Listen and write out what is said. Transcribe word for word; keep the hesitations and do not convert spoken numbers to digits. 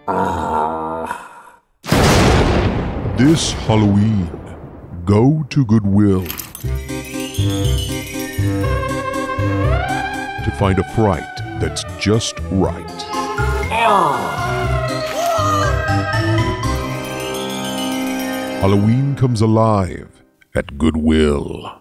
This Halloween, go to Goodwill to find a fright that's just right. Halloween comes alive at Goodwill.